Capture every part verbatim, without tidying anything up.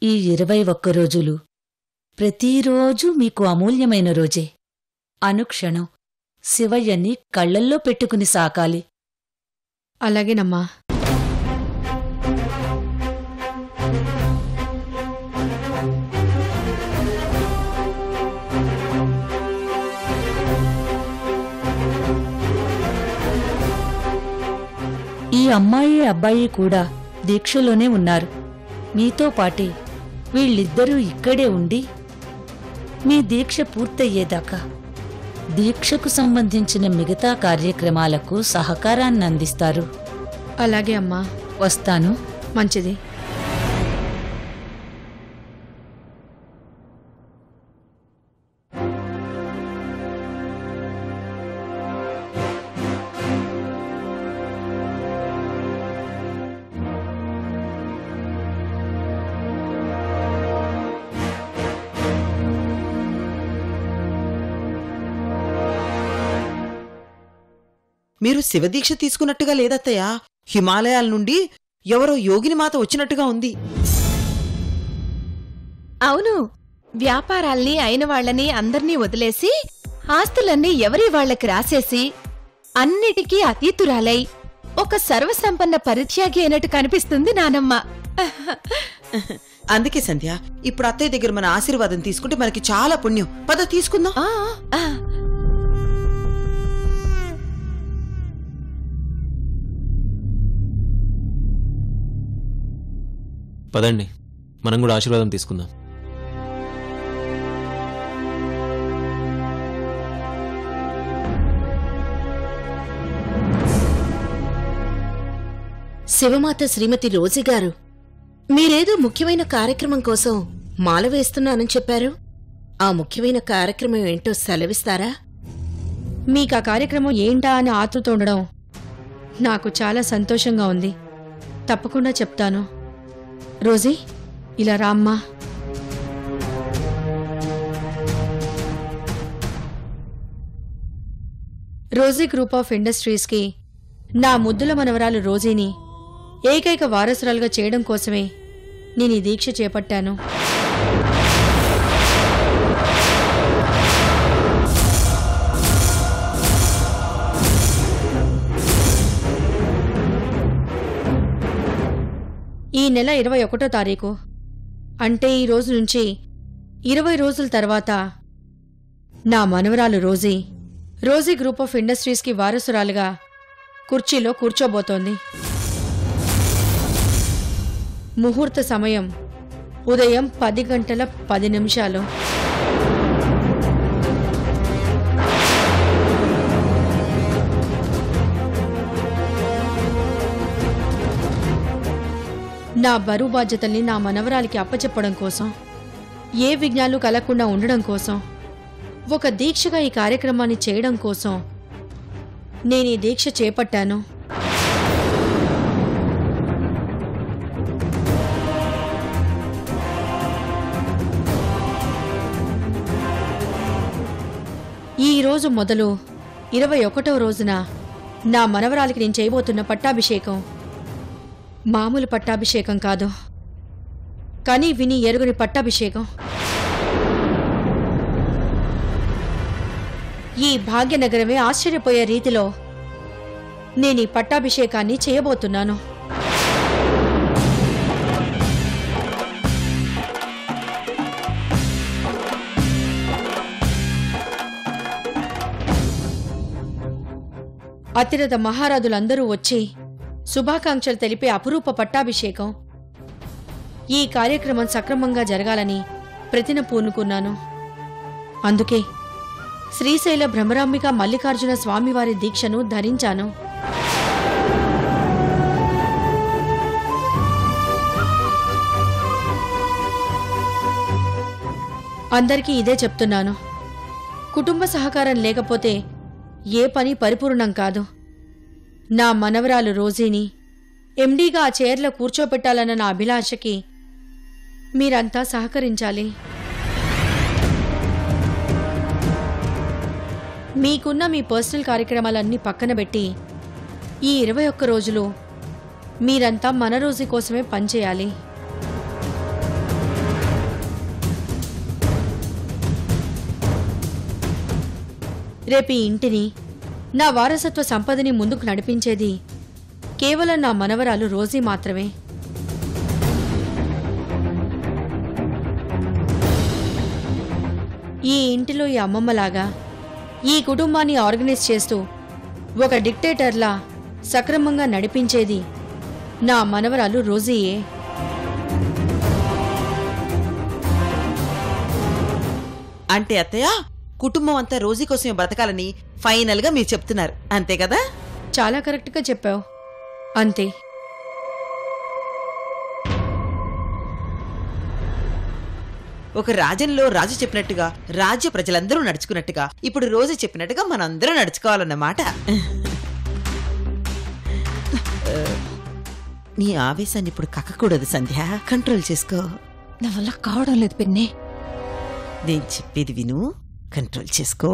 ఈ ఇరవై ఒక్క రోజులు ప్రతిరోజు మీకు అమూల్యమైన రోజే. అనుక్షణం శివయ్యని కళ్లల్లో పెట్టుకుని సాకాలి. అలాగేనమ్మా. ఈ అమ్మాయి అబ్బాయి కూడా దీక్షలోనే ఉన్నారు. మీతో పాటే వీళ్ళిద్దరూ ఇక్కడే ఉండి మీ దీక్ష పూర్తయ్యేదాకా దీక్షకు సంబంధించిన మిగతా కార్యక్రమాలకు సహకారాన్ని అందిస్తారు. అలాగే అమ్మా. వస్తాను. మంచిది. మీరు శివదీక్ష తీసుకున్నట్టుగా లేదత్తయ్యా. హిమాలయాల నుండి ఎవరో యోగిని మాత వచ్చినట్టుగా ఉంది. అవును, వ్యాపారాల్ని అయిన వాళ్లని అందర్నీ వదిలేసి ఆస్తులన్నీ ఎవరి వాళ్లకి రాసేసి అన్నిటికీ అతీతురాలై ఒక సర్వసంపన్న పరిత్యాగి అయినట్టు కనిపిస్తుంది నానమ్మ. అందుకే సంధ్య, ఇప్పుడు అత్తయ్య దగ్గర మన ఆశీర్వాదం తీసుకుంటే మనకి చాలా పుణ్యం. పద తీసుకుందాం. పదండి, మనం కూడా ఆశీర్వాదం తీసుకుందాం. శివమాత శ్రీమతి రోజీగారు, మీరేదో ముఖ్యమైన కార్యక్రమం కోసం మాల వేస్తున్నానని చెప్పారు. ఆ ముఖ్యమైన కార్యక్రమం ఏంటో సెలవిస్తారా? మీకా కార్యక్రమం ఏంటా అని ఆతృత ఉండడం నాకు చాలా సంతోషంగా ఉంది. తప్పకుండా చెప్తాను. రోజీ, ఇలా రామ్మా. రోజీ గ్రూప్ ఆఫ్ ఇండస్ట్రీస్కి నా ముద్దుల మనవరాలు రోజీని ఏకైక వారసురాలుగా చేయడం కోసమే నేను ఈ దీక్ష చేపట్టాను. ఈ నెల ఇరవై ఒకటో తారీఖు అంటే ఈ రోజు నుంచి ఇరవై రోజుల తర్వాత నా మనవరాలు రోజీ రోజీ గ్రూప్ ఆఫ్ ఇండస్ట్రీస్కి వారసురాలుగా కుర్చీలో కూర్చోబోతోంది. ముహూర్త సమయం ఉదయం పది గంటల పది నిమిషాలు. నా బరువు బాధ్యతల్ని నా మనవరాలికి అప్పచెప్పడం కోసం, ఏ విఘ్నాలు కలగకుండా ఉండడం కోసం, ఒక దీక్షగా ఈ కార్యక్రమాన్ని చేయడం కోసం నేను ఈ దీక్ష చేపట్టాను. ఈ రోజు మొదలు ఇరవై ఒకటవ రోజున నా మనవరాలికి నేను చేయబోతున్న పట్టాభిషేకం మామూలు పట్టాభిషేకం కాదు, కానీ విని ఎరుగుని పట్టాభిషేకం. ఈ భాగ్యనగరమే ఆశ్చర్యపోయే రీతిలో నేనీ పట్టాభిషేకాన్ని చేయబోతున్నాను. అతిరథ మహారాజులందరూ వచ్చి శుభాకాంక్షలు తెలిపే అపురూప పట్టాభిషేకం. ఈ కార్యక్రమం సక్రమంగా జరగాలని ప్రతిన పూనుకున్నాను. అందుకే శ్రీశైల భ్రమరాంబిక మల్లికార్జున స్వామివారి దీక్షను ధరించాను. అందరికీ ఇదే చెప్తున్నాను. కుటుంబ సహకారం లేకపోతే ఏ పని పరిపూర్ణం కాదు. నా మనవరాలు రోజీని ఎండీగా ఆ చైర్లో కూర్చోపెట్టాలన్న నా అభిలాషకి మీరంతా సహకరించాలి. మీకున్న మీ పర్సనల్ కార్యక్రమాలన్నీ పక్కన పెట్టి ఈ ఇరవై ఒక్క రోజులు మీరంతా మన రోజీ కోసమే పనిచేయాలి. రేపు ఈ ఇంటిని, నా వారసత్వ సంపదని ముందుకు నడిపించేది కేవలం నా మనవరాలు రోజీ మాత్రమే. ఈ ఇంటిలో ఈ అమ్మమ్మలాగా ఈ కుటుంబాన్ని ఆర్గనైజ్ చేస్తూ ఒక డిక్టేటర్లా సక్రమంగా నడిపించేది నా మనవరాలు రోజీయే. అంటే అత్తయ్య, కుటుంబం అంతా రోజీ కోసమే బతకాలని ఫైనల్ గా మీరు చెప్తున్నారు, అంతే కదా? చాలా కరెక్ట్గా చెప్పావు. అంతే. ఒక రాజ్యంలో రాజు చెప్పినట్టుగా రాజ్య ప్రజలందరూ నడుచుకున్నట్టుగా ఇప్పుడు రోజు చెప్పినట్టుగా మనందరూ నడుచుకోవాలన్నమాట. నీ ఆవేశాన్ని ఇప్పుడు కక్కకూడదు సంధ్య, కంట్రోల్ చేసుకో. నా వల్ల కావడం లేదు పిన్ని. నేను చెప్పేది విను, కంట్రోల్ చేసుకో.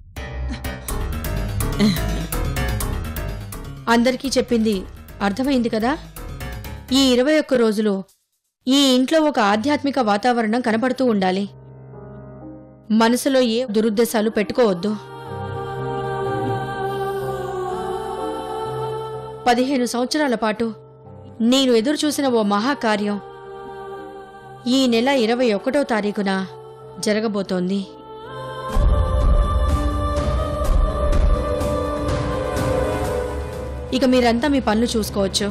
అందరికీ చెప్పింది అర్థమైంది కదా? ఈ ఇరవై ఒక్క రోజులు ఈ ఇంట్లో ఒక ఆధ్యాత్మిక వాతావరణం కనపడుతూ ఉండాలి. మనసులో ఏ దురుద్దేశాలు పెట్టుకోవద్దు. పదిహేను సంవత్సరాల పాటు నేను ఎదురుచూసిన ఓ మహాకార్యం ఈ నెల ఇరవై ఒకటో తారీఖున జరగబోతోంది. ఇక మీరంతా మీ పనులు చూసుకోవచ్చు.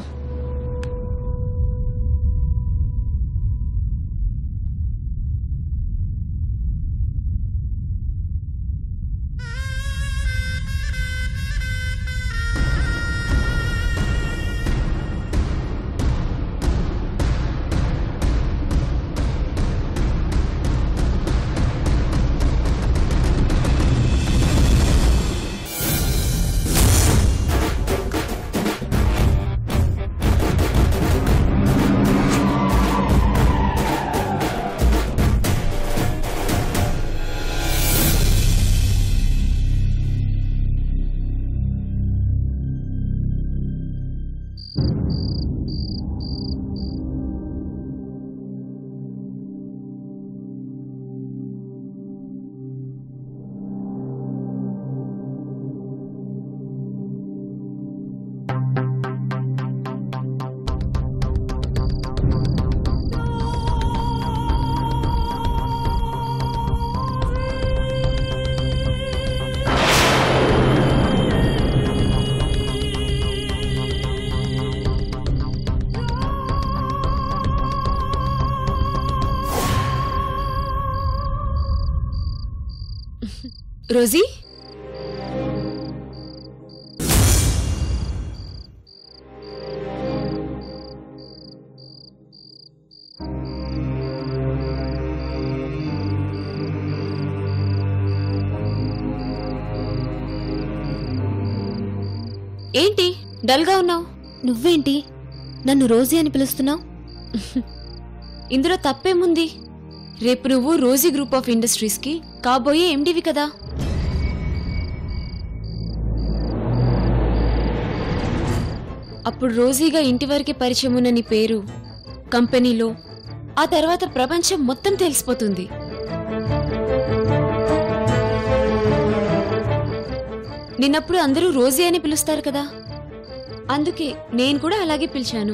రోజీ, ఏంటి డల్గా ఉన్నావు? నువ్వేంటి నన్ను రోజీ అని పిలుస్తున్నావు? ఇందులో తప్పేముంది? రేపు నువ్వు రోజీ గ్రూప్ ఆఫ్ ఇండస్ట్రీస్కి కాబోయే ఎండివి కదా. అప్పుడు రోజీగా ఇంటి వరకే పరిచయం ఉన్న నీ పేరు కంపెనీలో, ఆ తర్వాత ప్రపంచం మొత్తం తెలిసిపోతుంది. నిన్నప్పుడు అందరూ రోజీ అని పిలుస్తారు కదా, అందుకే నేను కూడా అలాగే పిలిచాను.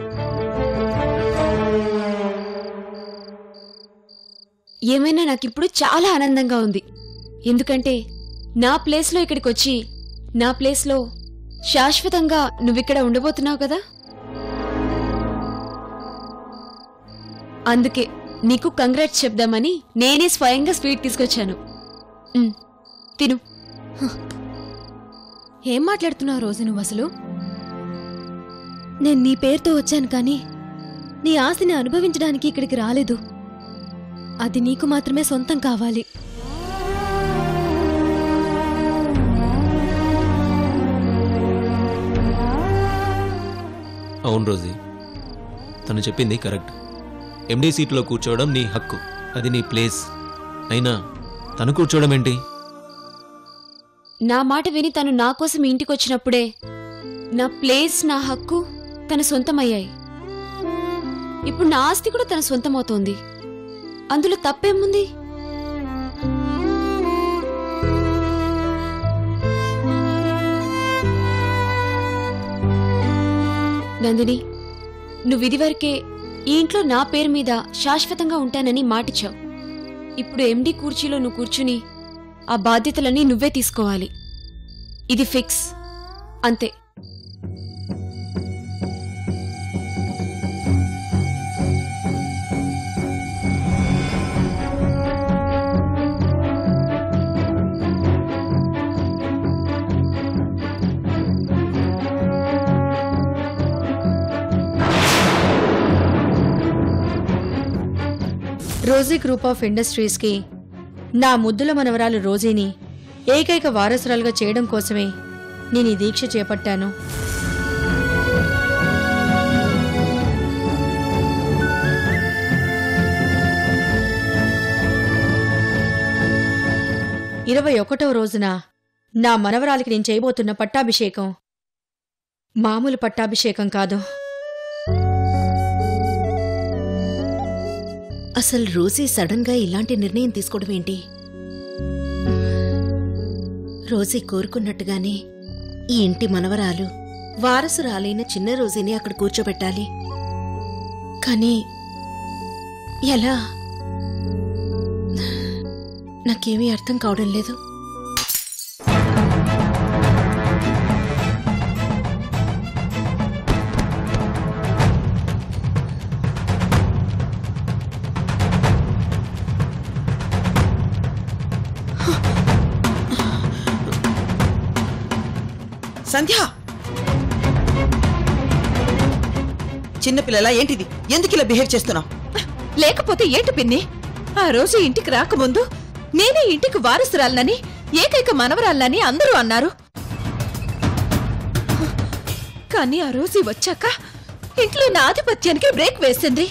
ఏమైనా నాకిప్పుడు చాలా ఆనందంగా ఉంది. ఎందుకంటే నా ప్లేస్లో ఇక్కడికి వచ్చి నా ప్లేస్లో శాశ్వతంగా నువ్విక్కడ ఉండబోతున్నావు కదా. అందుకే నీకు కంగ్రాట్స్ చెప్దామని నేనే స్వయంగా స్వీట్ తీసుకొచ్చాను. ఉమ్, తిను. ఏం మాట్లాడుతున్నావు రోజు నువ్వు అసలు? నేను నీ పేరుతో వచ్చాను కానీ నీ ఆశని అనుభవించడానికి ఇక్కడికి రాలేదు. అది నీకు మాత్రమే సొంతం కావాలి. అవును రోజీ, తను చెప్పింది కరెక్ట్. ఎండీ సీట్లో కూర్చోవడం నీ హక్కు, అది నీ ప్లేస్. అయినా తను కూర్చోవడం ఏంటి? నా మాట విని తను నా కోసం ఇంటికి వచ్చినప్పుడే నా ప్లేస్, నా హక్కు తన సొంతమయ్యాయి. ఇప్పుడు నా ఆస్తి కూడా తన సొంతమవుతోంది. అందులో తప్పేముంది? నందిని, నువ్వు ఇదివరకే ఈ ఇంట్లో నా పేరు మీద శాశ్వతంగా ఉంటానని మాటిచ్చావు. ఇప్పుడు ఎండి కుర్చీలో నువ్వు కూర్చుని ఆ బాధ్యతలన్నీ నువ్వే తీసుకోవాలి. ఇది ఫిక్స్, అంతే. రోజీ గ్రూప్ ఆఫ్ ఇండస్ట్రీస్కి నా ముద్దుల మనవరాలు రోజీని ఏకైక వారసురాలుగా చేయడం కోసమే నేను ఈ దీక్ష చేపట్టాను. ఇరవై ఒకటవ రోజున నా మనవరాలికి నేను చేయబోతున్న పట్టాభిషేకం మామూలు పట్టాభిషేకం కాదు. అసలు రోజీ సడన్ గా ఇలాంటి నిర్ణయం తీసుకోవడం ఏంటి? రోజీ కోరుకున్నట్టుగానే ఈ ఇంటి మనవరాలు వారసురాలైన చిన్న రోజీని అక్కడ కూర్చోబెట్టాలి. కానీ ఎలా? నాకేమీ అర్థం కావడం లేదు. సంధ్య, చిన్నపిల్లలా ఏంటిది? ఎందుకు ఇలా బిహేవ్ చేస్తున్నావు? లేకపోతే ఏంటి పిన్ని? ఆ రోజు ఇంటికి రాకముందు నేనే ఇంటికి వారసురాలనని, ఏకైక మనవరాలనని అందరూ అన్నారు. కానీ ఆ రోజు వచ్చాక ఇంట్లో నా ఆధిపత్యానికి బ్రేక్ వేసింది.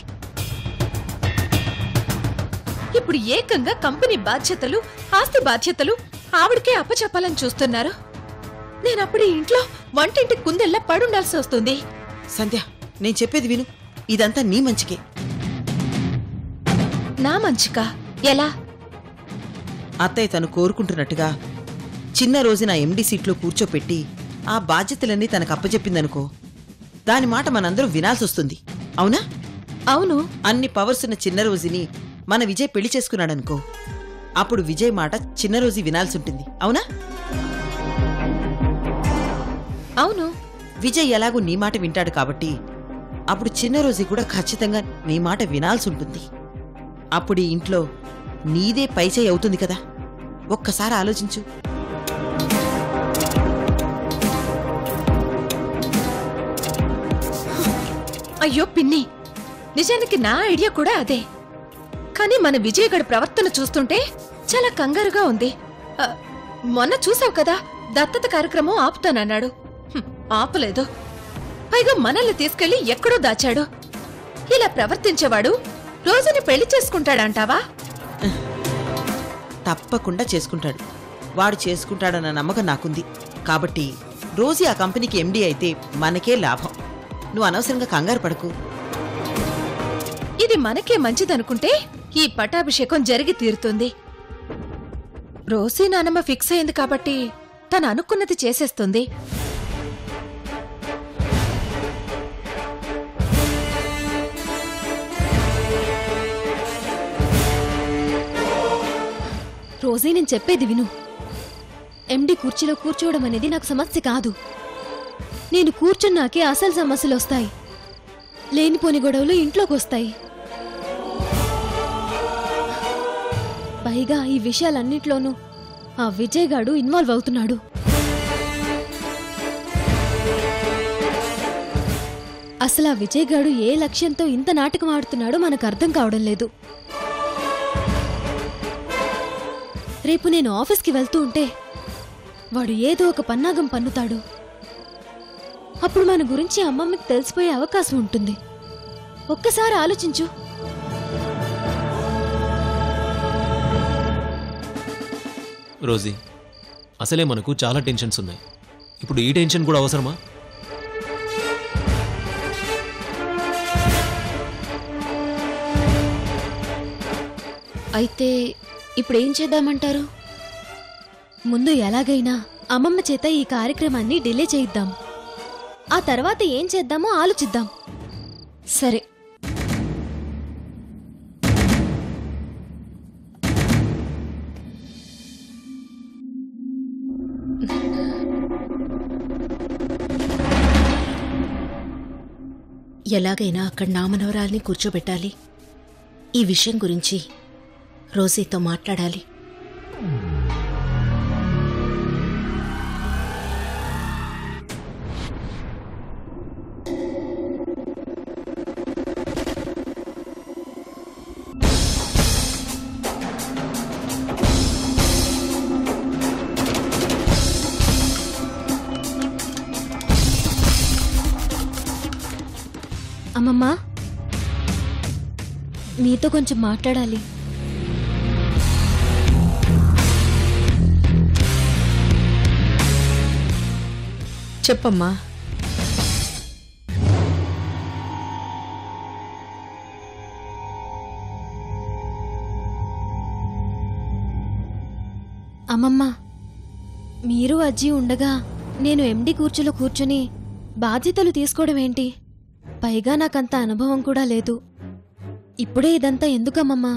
ఇప్పుడు ఏకంగా కంపెనీ బాధ్యతలు, ఆస్తి బాధ్యతలు ఆవిడకే అప్పచెప్పాలని చూస్తున్నారు. నేనప్పుడు ఇంట్లో వంటింటి కుందెల్లా పడుండాల్సి వస్తుంది. సంధ్య, నేను చెప్పేది విను. ఇదంతా నీ మంచికే. నా మంచికా? ఎలా? అత్తయ్య తను కోరుకుంటున్నట్టుగా చిన్న రోజు నా ఎండీ సీట్లో కూర్చోపెట్టి ఆ బాధ్యతలన్నీ తనకు అప్పచెప్పిందనుకో, దాని మాట మనందరం వినాల్సి వస్తుంది. అవునా? అవును. అన్ని పవర్స్ ఉన్న చిన్న రోజుని మన విజయ్ పెళ్లి చేసుకున్నాడనుకో, అప్పుడు విజయ్ మాట చిన్న రోజు వినాల్సి ఉంటుంది. అవునా? అవును. విజయ్ ఎలాగూ నీ మాట వింటాడు కాబట్టి అప్పుడు చిన్న రోజు కూడా ఖచ్చితంగా నీ మాట వినాల్సి ఉంటుంది. అప్పుడు ఈ ఇంట్లో నీదే పైచేయి అవుతుంది కదా. ఒక్కసారి ఆలోచించు. అయ్యో పిన్ని, నిజానికి నా ఐడియా కూడా అదే. కానీ మన విజయగడి ప్రవర్తన చూస్తుంటే చాలా కంగారుగా ఉంది. ఆ, మొన్న చూసావు కదా, దత్తత కార్యక్రమం ఆపుతానన్నాడు. హ్మ్, ఆపలేదు. పైగా మనల్ని తీసుకెళ్లి ఎక్కడో దాచాడు. ఇలా ప్రవర్తించేవాడు రోజుని పెళ్లి చేసుకుంటాడంటావా? తప్పకుండా చేసుకుంటాడు. వాడు చేసుకుంటాడన్న నమ్మకం నాకుంది. కాబట్టి రోజీ ఆ కంపెనీకి ఎండీ అయితే మనకే లాభం. నువ్వు అనవసరంగా కంగారు పడకు. ఇది మనకే మంచిదనుకుంటే ఈ పట్టాభిషేకం జరిగి తీరుతుంది. రోజీ నానమ్మ ఫిక్స్ అయింది కాబట్టి తను అనుకున్నది చేసేస్తుంది. రోజే నేను చెప్పేది విను. ఎండి కుర్చీలో కూర్చోవడం అనేది నాకు సమస్య కాదు. నేను కూర్చున్నాకే అసలు సమస్యలు వస్తాయి. లేనిపోని గొడవలు ఇంట్లోకి వస్తాయి. పైగా ఈ విషయాలన్నిట్లోనూ ఆ విజయ్ గాడు ఇన్వాల్వ్ అవుతున్నాడు. అసలు ఆ విజయ్ గాడు ఏ లక్ష్యంతో ఇంత నాటకం ఆడుతున్నాడో మనకు అర్థం కావడం లేదు. రేపు నేను ఆఫీస్కి వెళ్తూ ఉంటే వాడు ఏదో ఒక పన్నాగం పన్నుతాడు. అప్పుడు మన గురించి అమ్మమ్మకి తెలిసిపోయే అవకాశం ఉంటుంది. ఒక్కసారి ఆలోచించు. రోజీ, అసలే మనకు చాలా టెన్షన్స్ ఉన్నాయి. ఇప్పుడు ఈ టెన్షన్ కూడా అవసరమా? అయితే ఇప్పుడు ఏం చేద్దామంటారు? ముందు ఎలాగైనా అమ్మమ్మ చేత ఈ కార్యక్రమాన్ని డిలే చేయిద్దాం. ఆ తర్వాత ఏం చేద్దామో ఆలోచిద్దాం. సరే. ఎలాగైనా అక్కడ నా మనవరాల్ని కూర్చోబెట్టాలి. ఈ విషయం గురించి రోజీతో మాట్లాడాలి. అమ్మమ్మ, మీతో కొంచెం మాట్లాడాలి. చెప్పమ్మా. అమ్మమ్మ, మీరు అజ్జి ఉండగా నేను ఎండి కూర్చులో కూర్చుని బాధ్యతలు తీసుకోవడం ఏంటి? పైగా నాకంత అనుభవం కూడా లేదు. ఇప్పుడే ఇదంతా ఎందుకమ్మమ్మా?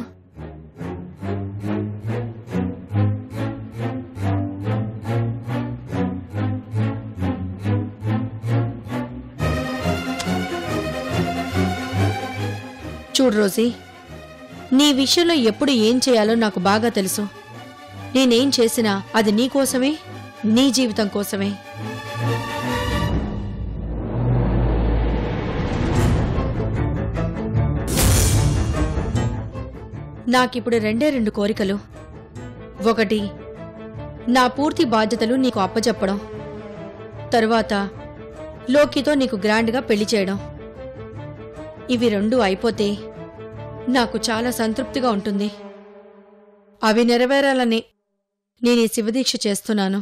చూడు రోజీ, నీ విషయంలో ఎప్పుడు ఏం చేయాలో నాకు బాగా తెలుసు. నేనేం చేసినా అది నీ కోసమే, నీ జీవితం కోసమే. నాకిప్పుడు రెండే రెండు కోరికలు. ఒకటి, నా పూర్తి బాధ్యతలు నీకు అప్పచెప్పడం. తరువాత లోకితో నీకు గ్రాండ్గా పెళ్లి చేయడం. ఇవి రెండు అయిపోతే నాకు చాలా సంతృప్తిగా ఉంటుంది. అవి నెరవేరాలని నేను ఈ శివదీక్ష చేస్తున్నాను.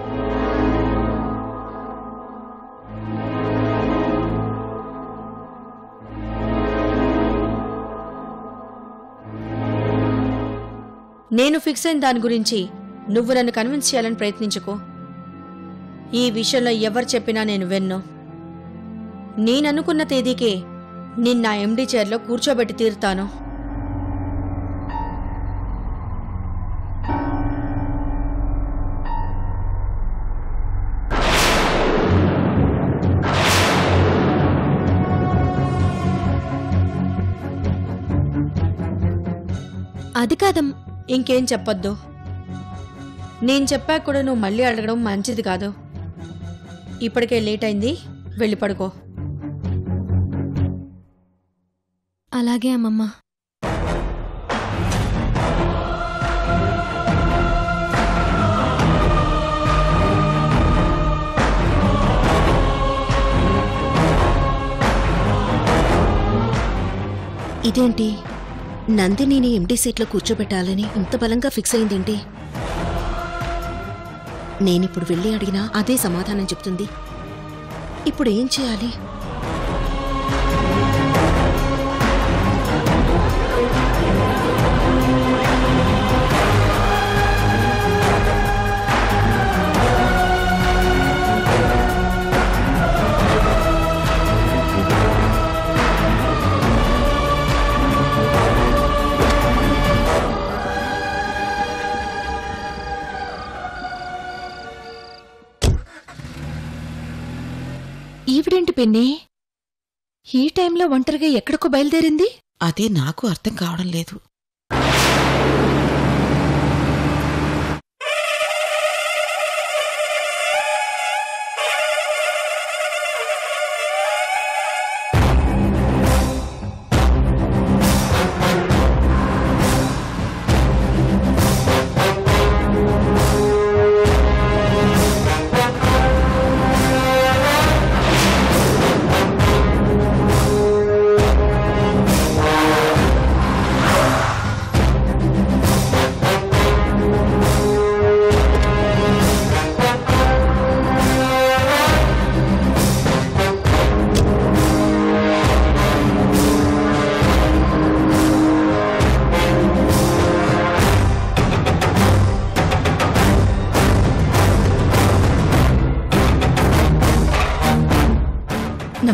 నేను ఫిక్స్ అయిన దాని గురించి నువ్వు నన్ను కన్విన్స్ చేయాలని ప్రయత్నించుకో. ఈ విషయంలో ఎవరు చెప్పినా నేను విన్ను. నేననుకున్న తేదీకే నిన్న ఎండీ చైర్లో కూర్చోబెట్టి తీరుతాను. అది కాదం. ఇంకేం చెప్పొద్దు. నేను చెప్పాక కూడా నువ్వు మళ్ళీ అడగడం మంచిది కాదు. ఇప్పటికే లేట్ అయింది, వెళ్ళి పడుకో. అలాగే అమ్మమ్మ. ఇదేంటి, నందినిని ఎండీ సీట్లో కూర్చోబెట్టాలని ఇంత బలంగా ఫిక్స్ అయిందేంటి? నేనిప్పుడు వెళ్ళి అడిగినా అదే సమాధానం చెప్తుంది. ఇప్పుడు ఏం చేయాలి? ఈవిడేంటి పిన్ని ఈ టైంలో ఒంటరిగా ఎక్కడికో బయలుదేరింది? అదే నాకు అర్థం కావడం లేదు.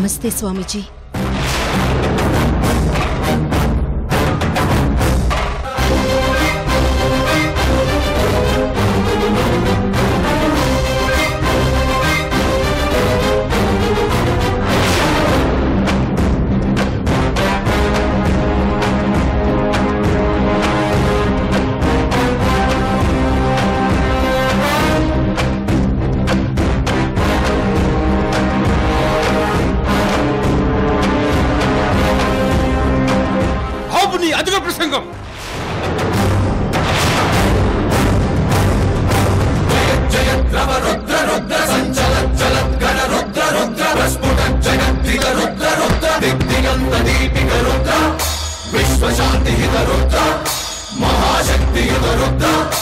నమస్తే స్వామీజీ. అధిక ప్రసంగం. విశ్వశాంతి రుద్ర మహాశక్తి రుద్ర